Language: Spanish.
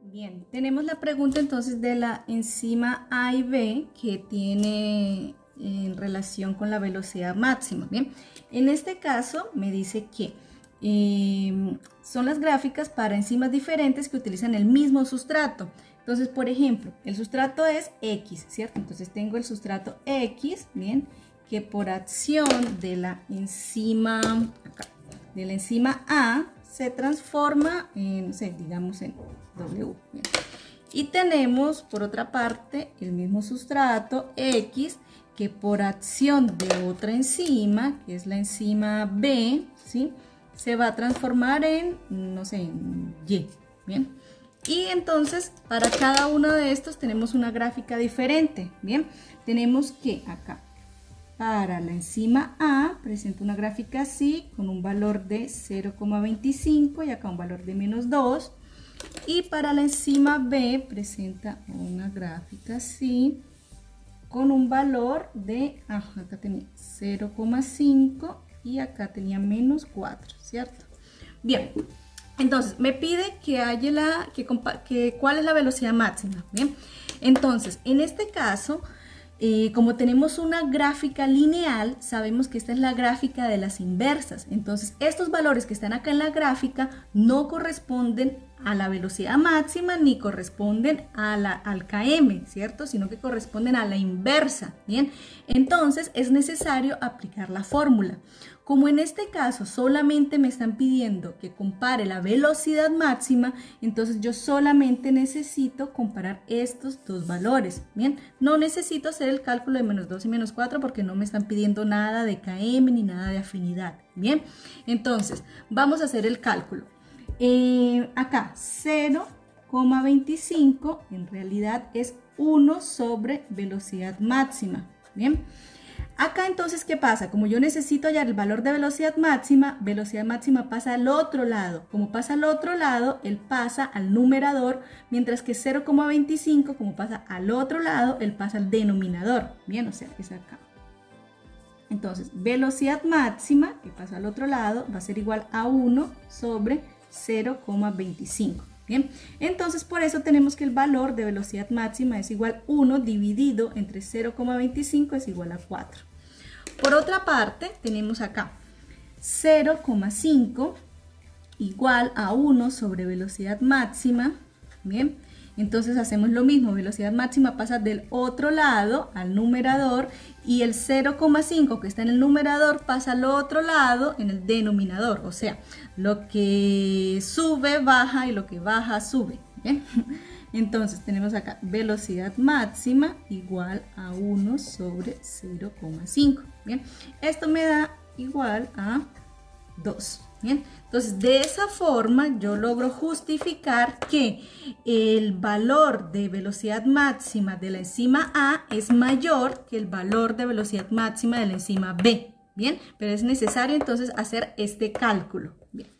Bien, tenemos la pregunta entonces de la enzima A y B que tiene en relación con la velocidad máxima. Bien, en este caso me dice que son las gráficas para enzimas diferentes que utilizan el mismo sustrato. Entonces, por ejemplo, el sustrato es X, ¿cierto? Entonces tengo el sustrato X, bien, que por acción de la enzima A se transforma en, no sé, digamos en W. Bien. Y tenemos por otra parte el mismo sustrato X que por acción de otra enzima, que es la enzima B, ¿sí?, se va a transformar en, no sé, en Y. Bien. Y entonces para cada uno de estos tenemos una gráfica diferente. Bien. Tenemos que acá para la enzima A presenta una gráfica así, con un valor de 0,25 y acá un valor de -2. Y para la enzima B presenta una gráfica así, con un valor de, acá tenía 0,5 y acá tenía -4, ¿cierto? Bien, entonces me pide que haya cuál es la velocidad máxima. Bien, entonces en este caso, como tenemos una gráfica lineal, sabemos que esta es la gráfica de las inversas. Entonces estos valores que están acá en la gráfica no corresponden a la velocidad máxima ni corresponden al km, ¿cierto? Sino que corresponden a la inversa. Bien, entonces es necesario aplicar la fórmula. Como en este caso solamente me están pidiendo que compare la velocidad máxima, entonces yo solamente necesito comparar estos dos valores. Bien, no necesito hacer el cálculo de -2 y -4 porque no me están pidiendo nada de km ni nada de afinidad. Bien, entonces vamos a hacer el cálculo. Acá 0,25 en realidad es 1 sobre velocidad máxima. Bien. Acá entonces, ¿qué pasa? Como yo necesito hallar el valor de velocidad máxima pasa al otro lado. Como pasa al otro lado, él pasa al numerador, mientras que 0,25, como pasa al otro lado, él pasa al denominador. Bien, o sea, es acá. Entonces, velocidad máxima, que pasa al otro lado, va a ser igual a 1 sobre 0,25. Bien, entonces por eso tenemos que el valor de velocidad máxima es igual a 1 dividido entre 0,25 es igual a 4. Por otra parte, tenemos acá 0,5 igual a 1 sobre velocidad máxima. Bien, entonces hacemos lo mismo, velocidad máxima pasa del otro lado al numerador y el 0,5 que está en el numerador pasa al otro lado en el denominador, o sea, lo que sube baja y lo que baja sube. Bien, entonces tenemos acá velocidad máxima igual a 1 sobre 0,5. Bien, esto me da igual a 2. Bien, entonces de esa forma yo logro justificar que el valor de velocidad máxima de la enzima A es mayor que el valor de velocidad máxima de la enzima B. Bien, pero es necesario entonces hacer este cálculo. Bien.